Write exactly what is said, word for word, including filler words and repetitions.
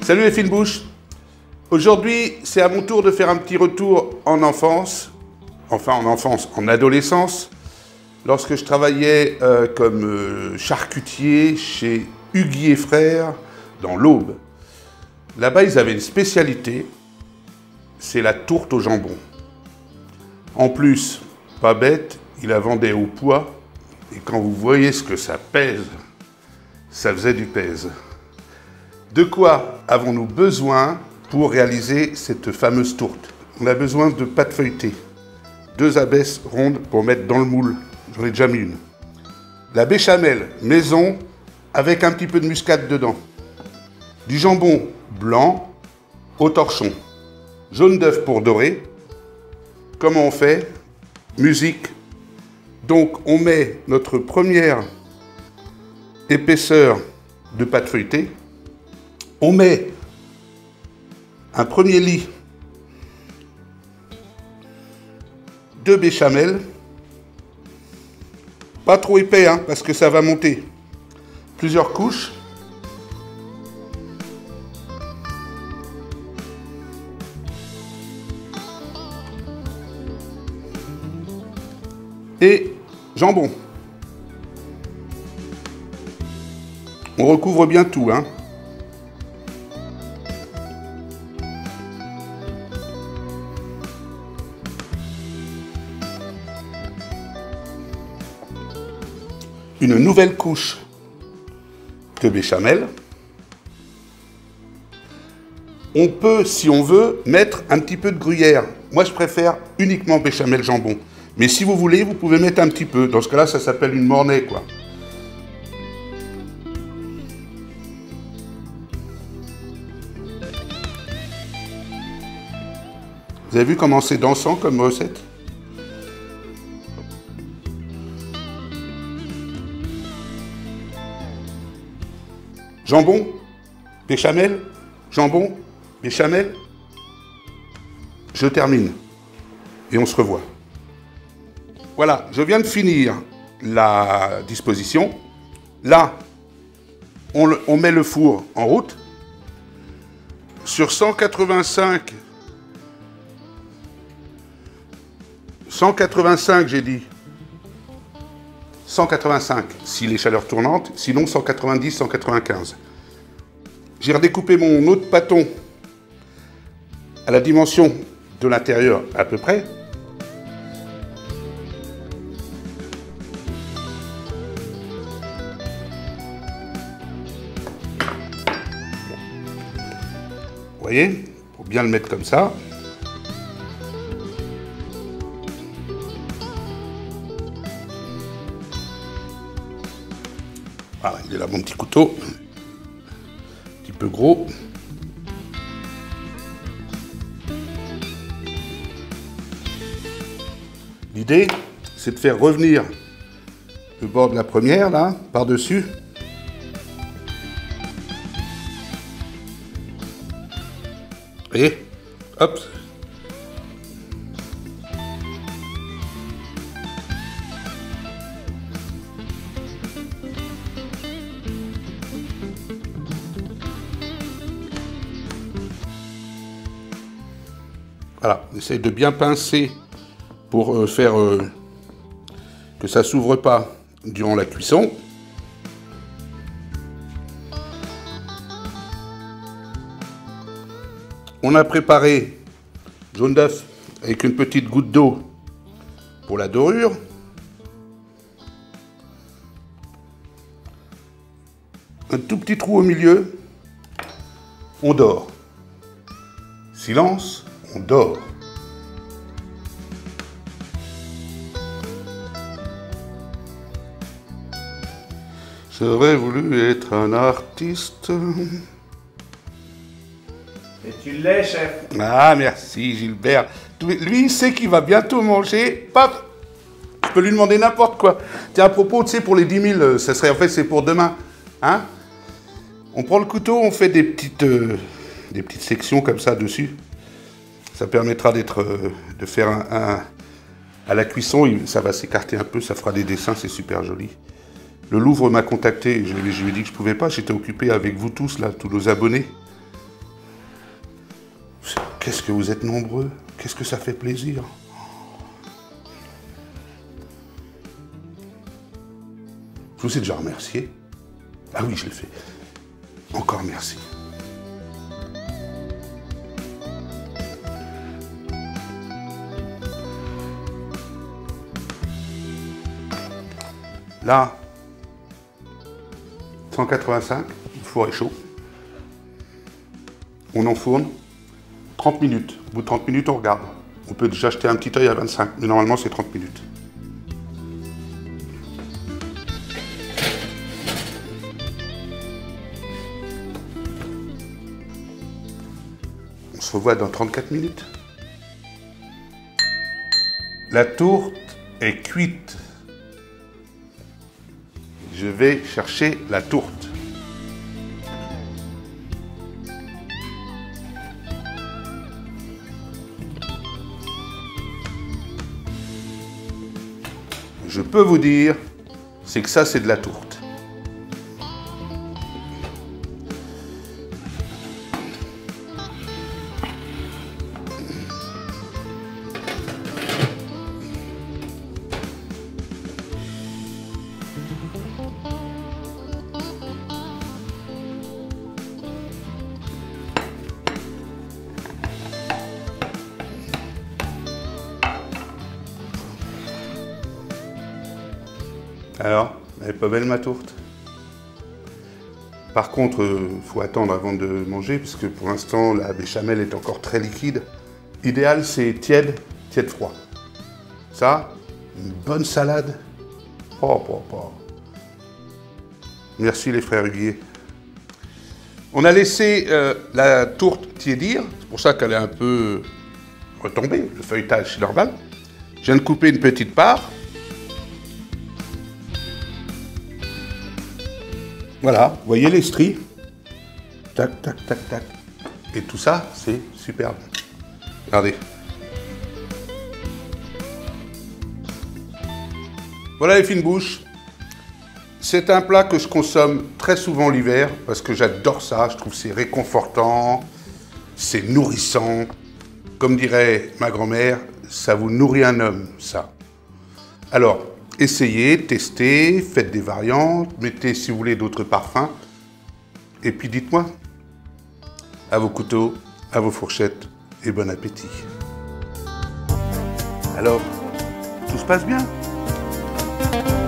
Salut les fines bouches. Aujourd'hui, c'est à mon tour de faire un petit retour en enfance, enfin en enfance, en adolescence, lorsque je travaillais euh, comme euh, charcutier chez Huguier Frères dans l'Aube. Là-bas, ils avaient une spécialité, c'est la tourte au jambon. En plus, pas bête, ils la vendaient au poids, et quand vous voyez ce que ça pèse, ça faisait du pèse. De quoi avons-nous besoin pour réaliser cette fameuse tourte? On a besoin de pâte feuilletée, deux abaisses rondes pour mettre dans le moule, j'en ai déjà mis une. La béchamel maison avec un petit peu de muscade dedans. Du jambon blanc au torchon. Jaune d'œuf pour dorer. Comment on fait? Musique. Donc on met notre première épaisseur de pâte feuilletée. On met un premier lit de béchamel. Pas trop épais, hein, parce que ça va monter. Plusieurs couches. Et jambon. On recouvre bien tout, hein. Une nouvelle couche de béchamel. On peut, si on veut, mettre un petit peu de gruyère. Moi, je préfère uniquement béchamel jambon. Mais si vous voulez, vous pouvez mettre un petit peu. Dans ce cas-là, ça s'appelle une mornay, quoi. Vous avez vu comment c'est dansant comme recette? Jambon, béchamel, jambon, béchamel. Je termine. Et on se revoit. Voilà, je viens de finir la disposition. Là, on, le, on met le four en route. Sur cent quatre-vingt-cinq, cent quatre-vingt-cinq, j'ai dit. cent quatre-vingt-cinq, si les chaleurs tournantes, sinon cent quatre-vingt-dix, cent quatre-vingt-quinze. J'ai redécoupé mon autre pâton à la dimension de l'intérieur à peu près. Vous voyez, pour bien le mettre comme ça. Voilà, il est là mon petit couteau, un petit peu gros. L'idée, c'est de faire revenir le bord de la première, là, par-dessus. Et hop. Voilà, on essaye de bien pincer pour euh, faire euh, que ça ne s'ouvre pas durant la cuisson. On a préparé jaune d'œuf avec une petite goutte d'eau pour la dorure. Un tout petit trou au milieu. On dort. Silence, on dort. J'aurais voulu être un artiste. Et tu l'es, chef. Ah, merci Gilbert. Lui, il sait qu'il va bientôt manger. Paf! Je peux lui demander n'importe quoi. Tiens, à propos, tu sais, pour les dix mille, ça serait, en fait, c'est pour demain. Hein? On prend le couteau, on fait des petites, euh, des petites sections comme ça dessus. Ça permettra d'être, euh, de faire un, un... À la cuisson, ça va s'écarter un peu, ça fera des dessins, c'est super joli. Le Louvre m'a contacté, je, je lui ai dit que je ne pouvais pas, j'étais occupé avec vous tous, là, tous nos abonnés. Qu'est-ce que vous êtes nombreux? Qu'est-ce que ça fait plaisir? Je vous ai déjà remercié. Ah oui, je l'ai fait. Encore merci. Là, cent quatre-vingt-cinq, le four est chaud. On enfourne trente minutes. Au bout de trente minutes, on regarde. On peut déjà jeter un petit œil à vingt-cinq, mais normalement, c'est trente minutes. On se revoit dans trente-quatre minutes. La tourte est cuite. Je vais chercher la tourte. Je peux vous dire, c'est que ça, c'est de la tourte. Alors, elle est pas belle ma tourte? Par contre, il euh, faut attendre avant de manger, parce que pour l'instant, la béchamel est encore très liquide. Idéal, c'est tiède, tiède froid. Ça, une bonne salade. Oh, oh, oh. Merci les frères Huguier. On a laissé euh, la tourte tiédir, c'est pour ça qu'elle est un peu retombée, le feuilletage c'est normal. Je viens de couper une petite part. Voilà, vous voyez les stries? Tac, tac, tac, tac. Et tout ça, c'est superbe. Regardez. Voilà les fines bouches. C'est un plat que je consomme très souvent l'hiver parce que j'adore ça. Je trouve que c'est réconfortant, c'est nourrissant. Comme dirait ma grand-mère, ça vous nourrit un homme, ça. Alors, essayez, testez, faites des variantes, mettez si vous voulez d'autres parfums. Et puis dites-moi, à vos couteaux, à vos fourchettes et bon appétit. Alors, tout se passe bien?